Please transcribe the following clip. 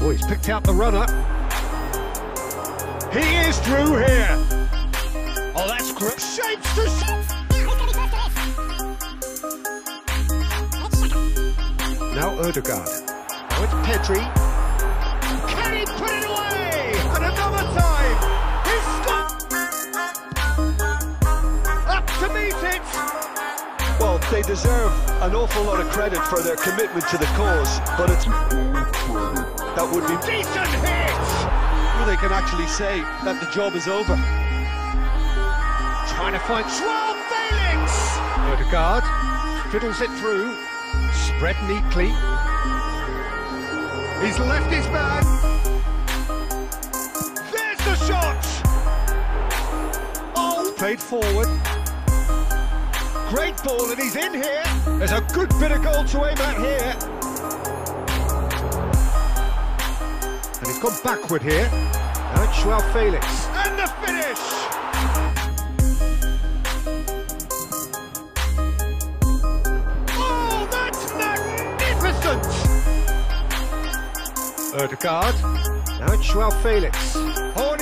Oh, he's picked out the runner. He is through here. Oh, that's great. Shapes to now Odegaard. Now it's Pedri. Can he put it away? And another time. He's stopped. Up to meet it. Well, they deserve an awful lot of credit for their commitment to the cause, but it's... that would be... Decent hit! Well, they can actually say that the job is over. Trying to find Joao Felix! Odegaard fiddles it through, spread neatly. He's left his man. There's the shot! Oh! Played forward. Great ball, and he's in here. There's a good bit of goal to aim at here. And he's gone backward here. Now it's Joao Felix. And the finish! Oh, that's magnificent! Odegaard. Now it's Joao Felix. Oh,